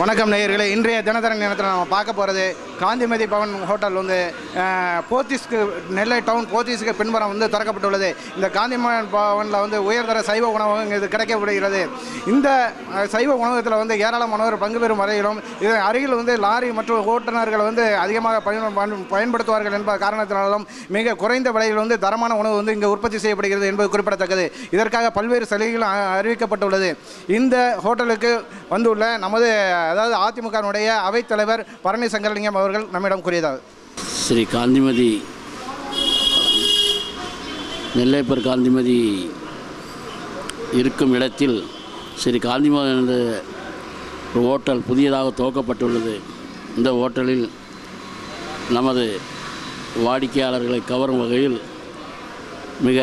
வணக்கம் நேயர்களே, இன்றைய தினத்தரன் நேரத்தில் நம்ம பார்க்க போகிறது காந்திமதி பவன் ஹோட்டல் வந்து போத்தீஸ்க்கு நெல்லை டவுன் போத்தீஸ்க்கு பின்புறம் வந்து திறக்கப்பட்டுள்ளது. இந்த காந்திமதி பவனில் வந்து உயர்தர சைவ உணவகம் இது கிடைக்கப்படுகிறது. இந்த சைவ உணவகத்தில் வந்து ஏராளமானவர் பங்கு பெறும் வரையிலும் இதன் அருகில் வந்து லாரி மற்றும் ஓட்டுநர்கள் வந்து அதிகமாக பயன்படுத்துவார்கள் என்ப காரணத்தினாலும் மிக குறைந்த விலையில் வந்து தரமான உணவு வந்து இங்கே உற்பத்தி செய்யப்படுகிறது என்பது குறிப்பிடத்தக்கது. இதற்காக பல்வேறு சலுகைகள் அறிவிக்கப்பட்டுள்ளது. இந்த ஹோட்டலுக்கு வந்துள்ள நமது அதாவது அதிமுகவினுடைய அவைத்தலைவர் பரணி சங்கரலிங்கம் அவர்கள் நம்மிடம் கூறியதாவது, ஸ்ரீ காந்திமதி நெல்லைப்பர் காந்திமதி இருக்கும் இடத்தில் ஸ்ரீ காந்திமதி என்ற ஒரு ஹோட்டல் புதியதாக துவக்கப்பட்டுள்ளது. இந்த ஹோட்டலில் நமது வாடிக்கையாளர்களை கவரும் வகையில் மிக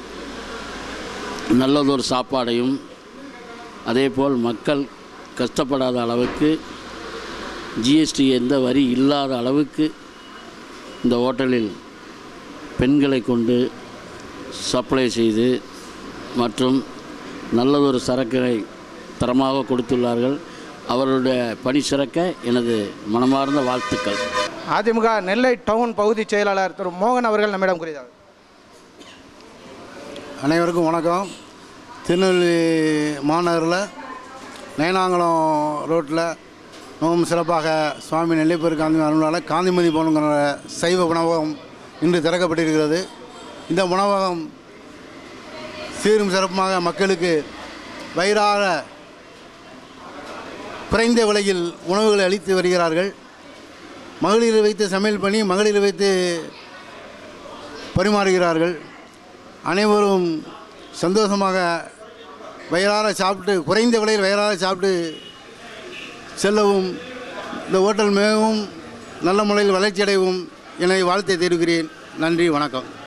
நல்லதொரு சாப்பாடையும் அதேபோல் மக்கள் கஷ்டப்படாத அளவுக்கு ஜிஎஸ்டி எந்த வரி இல்லாத அளவுக்கு இந்த ஹோட்டலில் பெண்களை கொண்டு சப்ளை செய்து மற்றும் நல்லதொரு சரக்குகளை தரமாக கொடுத்துள்ளார்கள். அவர்களுடைய பணி சிறக்க எனது மனமார்ந்த வாழ்த்துக்கள். அதிமுக நெல்லை டவுன் பகுதி செயலாளர் திரு மோகன் அவர்கள் நம்மிடம் கூறியதாவது, அனைவருக்கும் வணக்கம். திருநெல்வேலி மாநகரில் நயனாங்குளம் ரோட்டில் மிகவும் சிறப்பாக சுவாமி நெல்லைப்பர் காந்தி அருளால் காந்திமதி பவனுங்கிற சைவ உணவகம் இன்று திறக்கப்பட்டிருக்கிறது. இந்த உணவகம் சீரும் சிறப்புமாக மக்களுக்கு வயிறார குறைந்த விலையில் உணவுகளை அளித்து வருகிறார்கள். மகளிரை வைத்து சமையல் பண்ணி மகளிரை வைத்து பரிமாறுகிறார்கள். அனைவரும் சந்தோஷமாக வயிறார சாப்பிட்டு குறைந்த விலையில் வயிறார சாப்பிட்டு செல்லவும் இந்த ஹோட்டல் மிகவும் நல்ல முறையில் வளர்ச்சியடையவும் என வாழ்த்தை தெரிவிக்கிறேன். நன்றி, வணக்கம்.